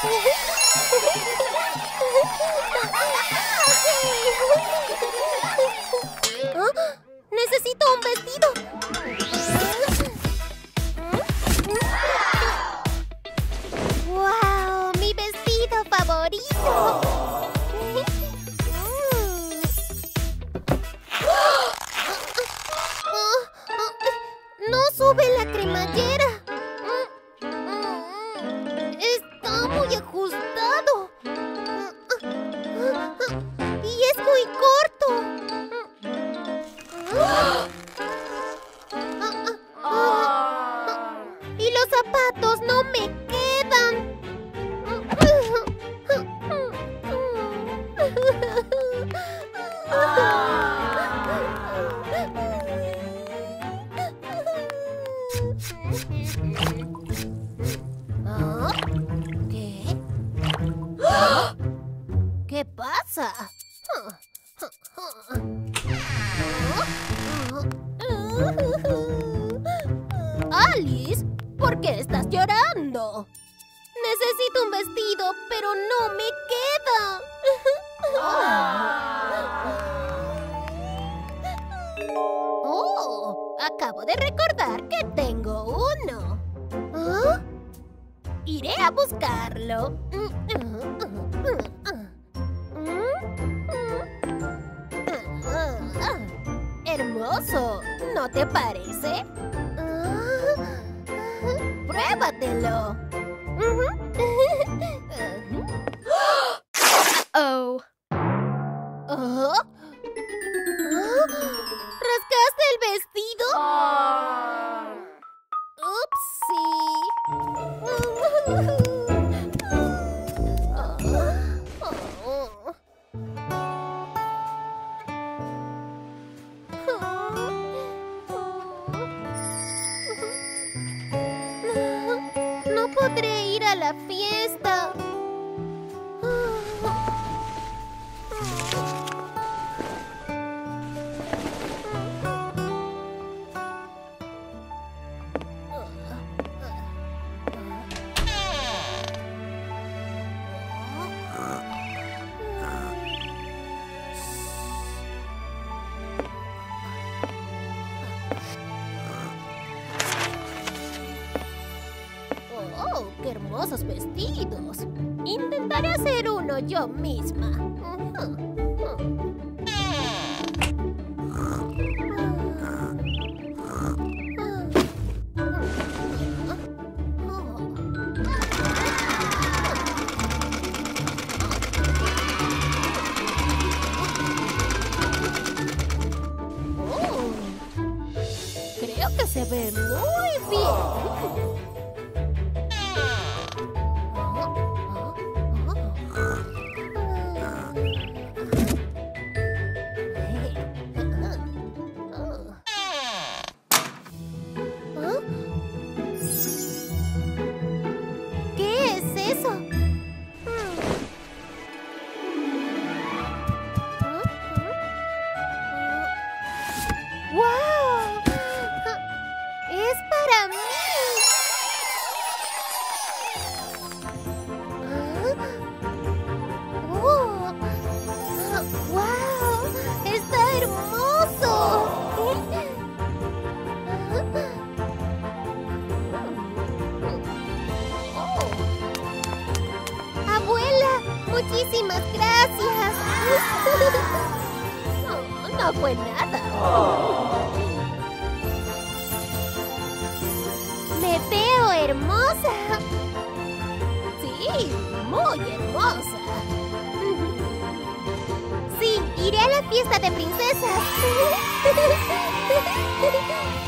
¿Ah? ¡Necesito un vestido! ¡Wow! ¡Mi vestido favorito! ¡No sube la cremallera! ¡Está muy ajustado! ¡Y es muy corto! ¡Y los zapatos no me quedan! ¿Qué? ¿Qué pasa? Alice, ¿por qué estás llorando? Necesito un vestido, pero no me queda. Oh, acabo de recordar que tengo uno. ¿Ah? Iré a buscarlo. Hermoso, ¿no te parece? ¡Pruébatelo! Oh. ¿Oh? ¿Rasgaste el vestido? No podré ir a la fiesta. ¡Oh, qué hermosos vestidos! Intentaré hacer uno yo misma. Creo que se ve muy bien. ¿Qué es eso? ¡Wow! ¡Es para mí! ¡Wow! ¡Está hermoso! ¡Abuela! ¡Muchísimas gracias! No fue nada. ¡Me veo hermosa! Sí, muy hermosa. Sí, iré a la fiesta de princesas.